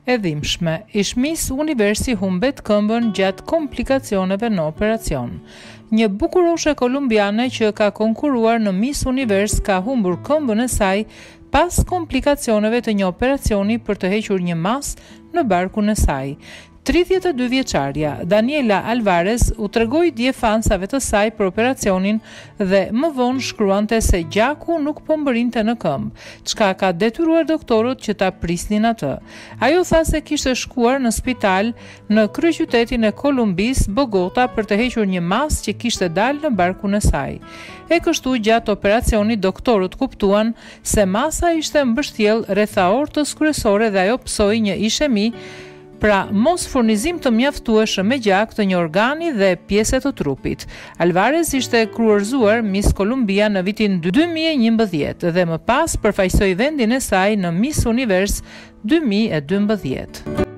e dhimbshme. Ish Miss Universi humbet këmbën gjatë komplikacioneve në operacion. Një bukuroshe kolumbiane që ka konkuruar në Miss Univers ka humbur këmbën e saj pas komplikacioneve të një operacioni për të hequr një mas në barkun e saj. 32 vjeçarja Daniela Alvarez u tregoi dje fansave të saj për operacionin dhe më vonë shkruante se gjaku nuk po mbërrinte në këmbë, çka ka detyruar doktorët që ta prisnin atë. Ajo tha se kishte shkuar në spital në kryeqytetin e Kolumbisë, Bogota, për të hequr një mas që kishte dalë në barkun e saj. E kështu gjatë operacionit doktorët kuptuan se masa ishte mbështjell rreth aortës kryesore dhe ajo psoi një ishemi, pra mos furnizim të mjaftueshëm me gjak të një organi dhe pjese të trupit. Alvarez ishte kryerzuar Miss Columbia në vitin 2011 dhe më pas përfaqësoi vendin e saj në Miss Univers 2012.